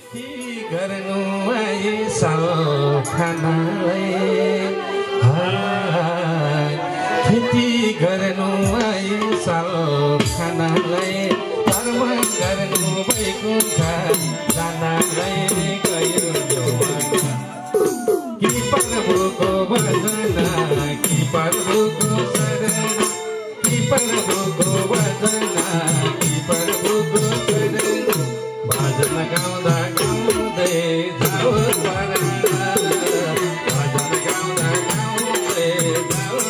गर्नु साल खानालाई खेती गर्नु साल खानालाई कर्म गर्नु भएको जानालाई गयो कि प्रभुको भजना कि प्रभुको शरण कि प्रभुको भजना कि प्रभुको शरण भजन गाउँदा गाउँदै जाऊ भजन गाउँदा गाउँदै जाऊ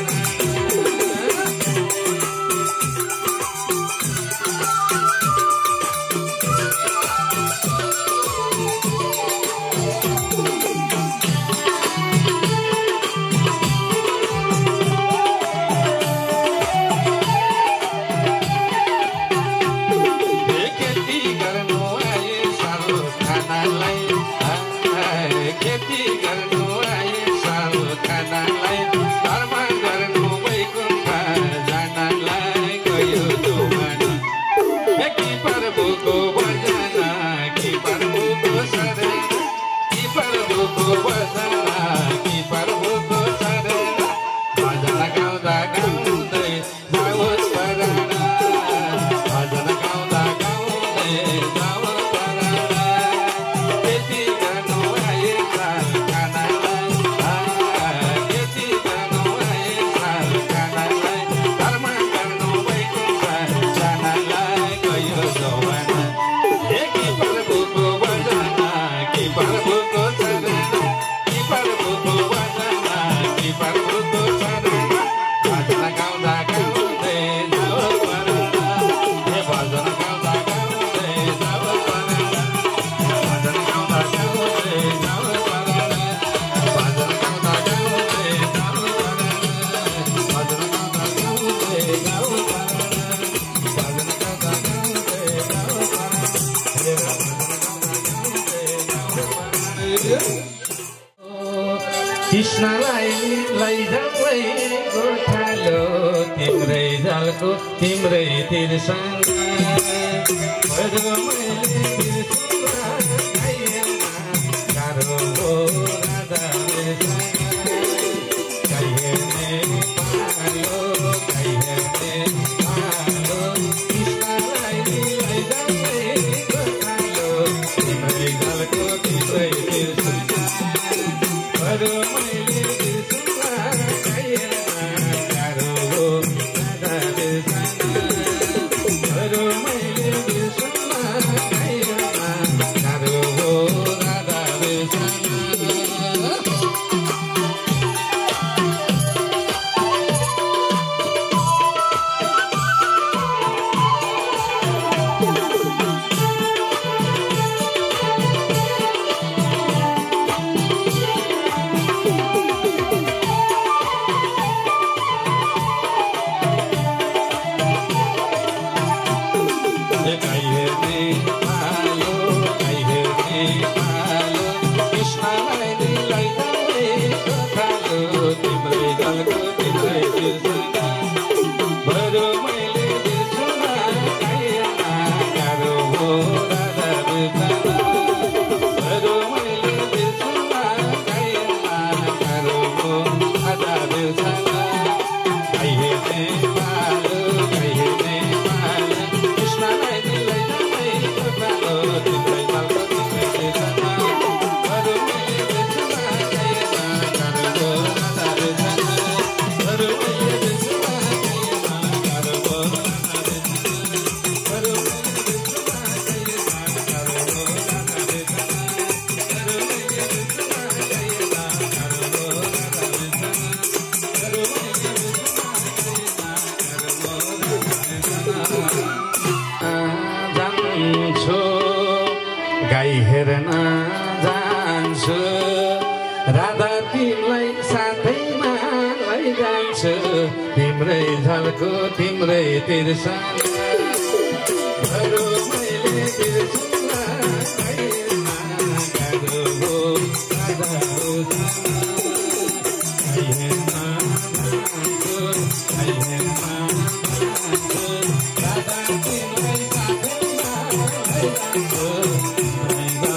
कृष्णलाई लैजाउँ गोठालो तिम्रै जलको तिम्रै तिरसँग गाह्रो हो राधा कृष्णलाई लैजाउँ गोठालो तिम्रै जलको तिम्रै तिरसँग गाई हेर्न जान्छु राधा तिमीलाई साथैमा लैजान्छु तिम्रै झल्को तिम्रै तिरसँग मैले तिर्सुमा गाह्रो हो राधा तिमीलाई साथैमा लैजान्छु जाने